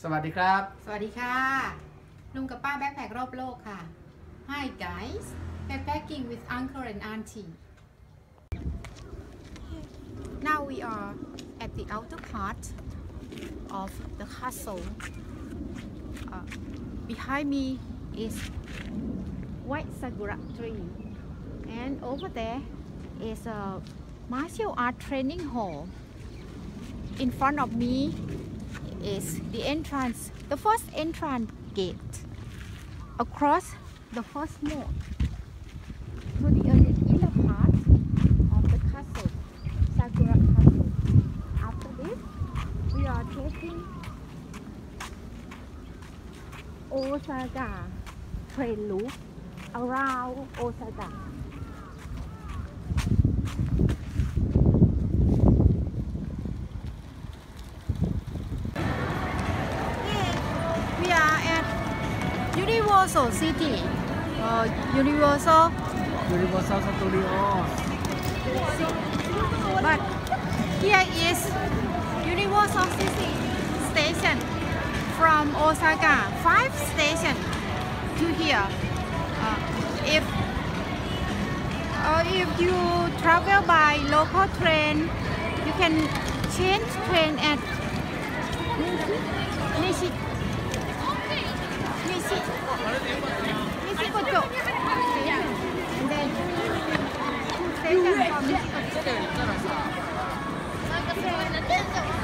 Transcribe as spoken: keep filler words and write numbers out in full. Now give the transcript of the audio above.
วัสดีครับสวัสดีค่ะลุงกับป้าแบ็คแพครอบโลกค่ะ Hi guys backpacking with uncle and auntie Now we are at the outer part of the castle uh, Behind me is white sakura tree and over there is a martial art training hall In front of me is the entrance, the first entrance gate across the first moat to the inner part of the castle, Sakura Castle. After this, we are taking Osaka train loop around Osaka. We are at Universal City, uh, Universal, Universal Studios but here is Universal City Station from Osaka. Five stations to here. Uh, if uh, if you travel by local train, you can change train at Nishi. Nishi, Nishikocho station, and then two stations from Nishikocho.